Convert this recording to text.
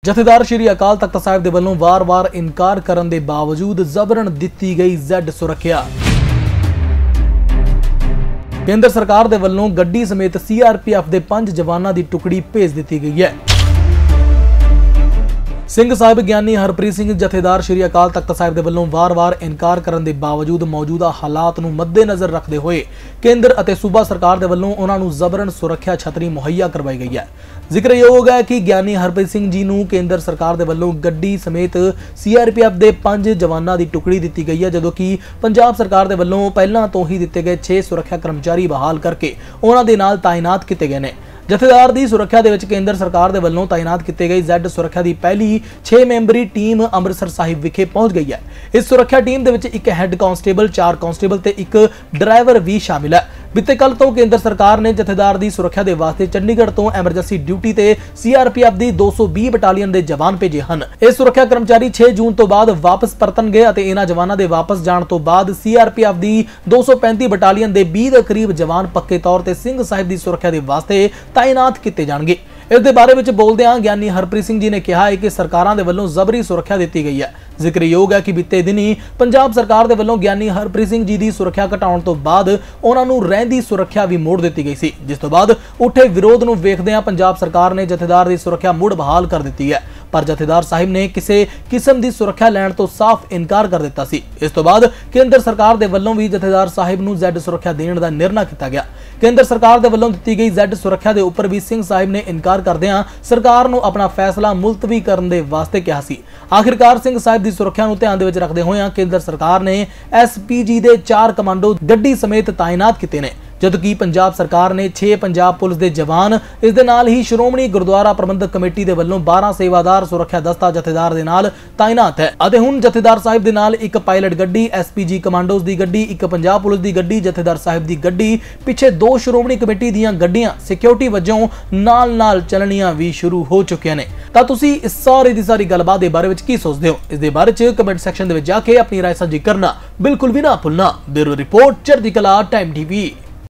ਜਥੇਦਾਰ ਸ਼੍ਰੀ ਅਕਾਲ ਤਖਤ ਸਾਹਿਬ ਦੇ ਵੱਲੋਂ ਵਾਰ-ਵਾਰ ਇਨਕਾਰ ਕਰਨ ਦੇ ਬਾਵਜੂਦ ਜ਼ਬਰਨ ਦਿੱਤੀ ਗਈ ਜ਼ੈਡ ਸੁਰੱਖਿਆ। ਕੇਂਦਰ ਸਰਕਾਰ ਦੇ ਵੱਲੋਂ ਗੱਡੀ ਸਮੇਤ CRPF ਦੇ 5 ਜਵਾਨਾਂ ਦੀ ਟੁਕੜੀ ਭੇਜ ਦਿੱਤੀ ਗਈ ਹੈ। ਸਿੰਘ ਸਾਹਿਬ ਗਿਆਨੀ ਹਰਪ੍ਰੀਤ ਸਿੰਘ ਜਥੇਦਾਰ ਸ਼੍ਰੀ ਅਕਾਲ ਤਖਤ ਸਾਹਿਬ ਦੇ ਵੱਲੋਂ ਵਾਰ-ਵਾਰ ਇਨਕਾਰ ਕਰਨ ਦੇ ਬਾਵਜੂਦ ਮੌਜੂਦਾ ਹਾਲਾਤ ਨੂੰ ਮੱਦੇਨਜ਼ਰ ਰੱਖਦੇ ਹੋਏ ਕੇਂਦਰ ਅਤੇ ਸੂਬਾ ਸਰਕਾਰ ਦੇ ਵੱਲੋਂ ਉਹਨਾਂ ਨੂੰ ਜ਼ਬਰਨ ਸੁਰੱਖਿਆ ਛਤਰੀ ਮੁਹੱਈਆ ਕਰਵਾਈ ਗਈ ਹੈ। ਜ਼ਿਕਰਯੋਗ ਹੈ ਕਿ ਗਿਆਨੀ ਹਰਪ੍ਰੀਤ ਸਿੰਘ ਜੀ ਨੂੰ ਕੇਂਦਰ ਸਰਕਾਰ ਦੇ ਵੱਲੋਂ ਗੱਡੀ ਸਮੇਤ CRPF ਦੇ 5 ਜਵਾਨਾਂ ਦੀ ਟੁਕੜੀ ਦਿੱਤੀ ਗਈ ਹੈ, ਜਦੋਂ ਕਿ ਪੰਜਾਬ ਸਰਕਾਰ ਦੇ ਵੱਲੋਂ ਪਹਿਲਾਂ ਤੋਂ ਹੀ ਦਿੱਤੇ ਗਏ 6 ਸੁਰੱਖਿਆ ਕਰਮਚਾਰੀ ਬਹਾਲ ਕਰਕੇ ਉਹਨਾਂ ਦੇ ਨਾਲ ਤਾਇਨਾਤ ਕੀਤੇ ਗਏ ਨੇ। ਜਥੇਦਾਰ ਦੀ ਸੁਰੱਖਿਆ ਦੇ ਵਿੱਚ ਕੇਂਦਰ ਸਰਕਾਰ ਦੇ ਵੱਲੋਂ ਤਾਇਨਾਤ ਕੀਤੀ ਗਈ ਜ਼ੈਡ ਸੁਰੱਖਿਆ ਦੀ ਪਹਿਲੀ 6 ਮੈਂਬਰੀ ਟੀਮ ਅੰਮ੍ਰਿਤਸਰ ਸਾਹਿਬ ਵਿਖੇ ਪਹੁੰਚ ਗਈ ਹੈ। ਇਸ ਸੁਰੱਖਿਆ ਟੀਮ ਦੇ ਵਿੱਚ ਇੱਕ ਹੈੱਡ ਕਾਂਸਟੇਬਲ, 4 ਕਾਂਸਟੇਬਲ ਤੇ ਇੱਕ ਡਰਾਈਵਰ ਵੀ ਸ਼ਾਮਿਲ ਹੈ। ਬੀਤੇ ਕੱਲ ਤੋਂ ਕੇਂਦਰ ਸਰਕਾਰ ਨੇ ਜਥੇਦਾਰ ਦੀ ਸੁਰੱਖਿਆ ਦੇ ਵਾਸਤੇ ਚੰਡੀਗੜ੍ਹ ਤੋਂ ਐਮਰਜੈਂਸੀ ਡਿਊਟੀ ਤੇ CRPF ਦੀ 220 ਬਟਾਲੀਅਨ ਦੇ ਜਵਾਨ ਭੇਜੇ ਹਨ। ਇਹ ਸੁਰੱਖਿਆ ਕਰਮਚਾਰੀ 6 ਜੂਨ ਤੋਂ ਬਾਅਦ ਵਾਪਸ ਪਰਤਣਗੇ ਅਤੇ ਇਹਨਾਂ ਜਵਾਨਾਂ ਦੇ ਵਾਪਸ ਜਾਣ ਤੋਂ ਬਾਅਦ CRPF ਦੀ 235 ਬਟਾਲੀਅਨ ਦੇ 20 ਦੇ ਕਰੀਬ ਜਵਾਨ ਪੱਕੇ ਤੌਰ ਤੇ ਸਿੰਘ ਸਾਹਿਬ ਦੀ ਸੁਰੱਖਿਆ ਦੇ ਵਾਸਤੇ ਤਾਇਨਾਤ ਕੀਤੇ ਜਾਣਗੇ। ਇਸ ਦੇ ਬਾਰੇ ਵਿੱਚ ਬੋਲਦਿਆਂ ਗਿਆਨੀ ਹਰਪ੍ਰੀਤ ਸਿੰਘ ਜੀ ਨੇ ਕਿਹਾ ਹੈ ਕਿ ਸਰਕਾਰਾਂ ਦੇ ਵੱਲੋਂ ਜ਼ਬਰੀ ਸੁਰੱਖਿਆ ਦਿੱਤੀ ਗਈ ਹੈ। ਜ਼ਿਕਰਯੋਗ ਹੈ ਕਿ ਬੀਤੇ ਦਿਨੀ ਪੰਜਾਬ ਸਰਕਾਰ ਦੇ ਵੱਲੋਂ ਗਿਆਨੀ ਹਰਪ੍ਰੀਤ ਸਿੰਘ ਜੀ ਦੀ ਸੁਰੱਖਿਆ ਘਟਾਉਣ ਤੋਂ ਬਾਅਦ ਉਹਨਾਂ ਨੂੰ ਰਹਿੰਦੀ ਸੁਰੱਖਿਆ ਵੀ ਮੋੜ ਦਿੱਤੀ ਗਈ ਸੀ, ਜਿਸ ਤੋਂ ਬਾਅਦ ਉੱਠੇ ਵਿਰੋਧ ਨੂੰ ਵੇਖਦਿਆਂ ਪੰਜਾਬ ਸਰਕਾਰ ਨੇ ਜਥੇਦਾਰ ਦੀ ਸੁਰੱਖਿਆ ਮੁੜ ਬਹਾਲ ਕਰ ਦਿੱਤੀ ਹੈ। ਪਰ ਜਥੇਦਾਰ ਸਾਹਿਬ ਨੇ ਕਿਸੇ ਕਿਸਮ ਦੀ ਸੁਰੱਖਿਆ ਲੈਣ ਤੋਂ ਸਾਫ਼ ਇਨਕਾਰ ਕਰ ਦਿੱਤਾ ਸੀ। ਇਸ ਤੋਂ ਬਾਅਦ ਕੇਂਦਰ ਸਰਕਾਰ ਦੇ ਵੱਲੋਂ ਵੀ ਜਥੇਦਾਰ ਸਾਹਿਬ ਨੂੰ ਜ਼ੈਡ ਸੁਰੱਖਿਆ ਦੇਣ ਦਾ ਨਿਰਣਾ ਕੀਤਾ ਗਿਆ। ਕੇਂਦਰ ਸਰਕਾਰ ਦੇ ਵੱਲੋਂ ਦਿੱਤੀ ਗਈ ਜ਼ੈਡ ਸੁਰੱਖਿਆ ਦੇ ਉੱਪਰ ਵੀ ਸਿੰਘ ਸਾਹਿਬ ਨੇ ਇਨਕਾਰ ਕਰਦਿਆਂ ਸਰਕਾਰ ਨੂੰ ਆਪਣਾ ਫੈਸਲਾ ਮੁਲਤਵੀ ਕਰਨ ਦੇ ਵਾਸਤੇ ਕਿਹਾ ਸੀ। ਆਖਿਰਕਾਰ ਸਿੰਘ ਸਾਹਿਬ ਦੀ ਸੁਰੱਖਿਆ ਨੂੰ ਧਿਆਨ ਦੇ ਵਿੱਚ ਰੱਖਦੇ ਹੋਏ ਕੇਂਦਰ ਸਰਕਾਰ ਨੇ SPG ਦੇ 4 ਕਮਾਂਡੋ ਗੱਡੀ ਸਮੇਤ ਤਾਇਨਾਤ ਕੀਤੇ ਨੇ, ਜਦਕਿ ਪੰਜਾਬ ਸਰਕਾਰ ਨੇ 6 ਪੰਜਾਬ ਪੁਲਿਸ ਦੇ ਜਵਾਨ, ਇਸ ਦੇ ਨਾਲ ਹੀ ਸ਼੍ਰੋਮਣੀ ਗੁਰਦੁਆਰਾ ਪ੍ਰਬੰਧਕ ਕਮੇਟੀ ਦੇ ਵੱਲੋਂ 12 ਸੇਵਾਦਾਰ ਸੁਰੱਖਿਆ ਦਸਤਾ ਜਥੇਦਾਰ ਦੇ ਨਾਲ ਤਾਇਨਾਤ ਹੈ। ਅਤੇ ਹੁਣ ਜਥੇਦਾਰ ਸਾਹਿਬ ਦੇ ਨਾਲ ਇੱਕ ਪਾਇਲਟ ਗੱਡੀ, SPG ਕਮਾਂਡੋਜ਼ ਦੀ ਗੱਡੀ, ਇੱਕ ਪੰਜਾਬ ਪੁਲਿਸ ਦੀ ਗੱਡੀ, ਜਥੇਦਾਰ ਸਾਹਿਬ ਦੀ ਗੱਡੀ, ਪਿੱਛੇ 2 ਸ਼੍ਰੋਮਣੀ ਕਮੇਟੀ ਦੀਆਂ ਗੱਡੀਆਂ ਸਿਕਿਉਰਿਟੀ ਵਜੋਂ ਨਾਲ ਚਲਣੀਆਂ ਵੀ ਸ਼ੁਰੂ ਹੋ ਚੁੱਕੀਆਂ ਨੇ। ਤਾਂ ਤੁਸੀਂ ਇਸ ਸਾਰੀ ਗੱਲਬਾਤ ਦੇ ਬਾਰੇ ਵਿੱਚ ਕੀ ਸੋਚਦੇ ਹੋ? ਇਸ ਦੇ ਬਾਰੇ ਚ ਕਮੈਂਟ ਸੈਕਸ਼ਨ ਦੇ ਵਿੱਚ ਜਾ ਕੇ ਆਪਣੀ ਰਾਏ ਸਾਂਝੀ ਕਰਨਾ ਬਿਲਕੁਲ ਵੀ ਨਾ ਭੁੱਲਣਾ। ਬਿਊਰੋ ਰਿਪੋਰਟ, ਚੜ੍ਹਦੀ ਕਲਾ ਟਾਈਮ TV।